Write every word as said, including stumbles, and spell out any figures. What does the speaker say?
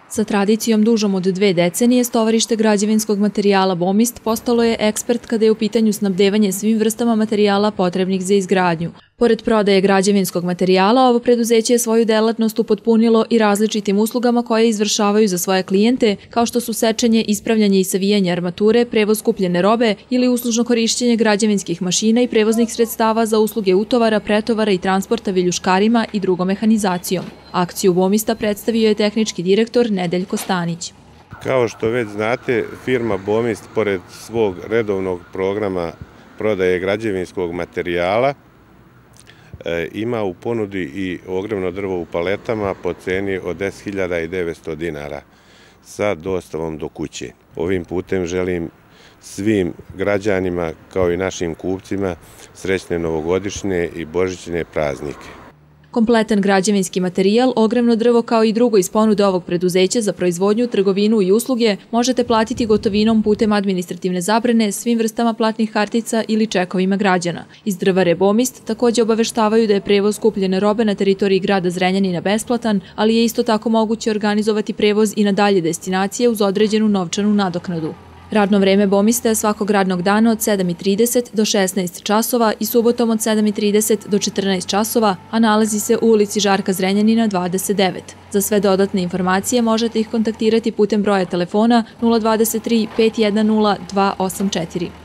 Sa tradicijom dužom od dve decenije, stovarište građevinskog materijala Bomist postalo je ekspert kada je u pitanju snabdevanje svim vrstama materijala potrebnih za izgradnju. Pored prodaje građevinskog materijala, ovo preduzeće je svoju delatnost upotpunilo i različitim uslugama koje izvršavaju za svoje klijente, kao što su sečenje, ispravljanje i savijanje armature, prevoz kupljene robe ili uslužno korišćenje građevinskih mašina i prevoznih sredstava za usluge utovara, pretovara i transporta viljuškarima i drugom mehanizacijom. Akciju Bomista predstavio je tehnički direktor Nedeljko Stanić. Kao što već znate, firma Bomist, pored svog redovnog programa prodaje građevinskog materijala, ima u ponudi i ogrevno drvo u paletama po ceni od deset hiljada devetsto dinara sa dostavom do kuće. Ovim putem želim svim građanima kao i našim kupcima srećne novogodišnje i božićne praznike. Kompletan građevinski materijal, ogrevno drvo kao i drugo iz ponude ovog preduzeća za proizvodnju, trgovinu i usluge možete platiti gotovinom putem administrativne zabrane, svim vrstama platnih kartica ili čekovima građana. Iz drvare Bomist također obaveštavaju da je prevoz kupljene robe na teritoriji grada Zrenjanina besplatan, ali je isto tako moguće organizovati prevoz i na dalje destinacije uz određenu novčanu nadoknadu. Radno vreme Bomista je svakog radnog dana od sedam i trideset do šesnaest časova i subotom od sedam i trideset do četrnaest časova, a nalazi se u ulici Žarka Zrenjanina dvadeset devet. Za sve dodatne informacije možete ih kontaktirati putem broja telefona nula dvadeset tri pet jedan nula dva osam četiri.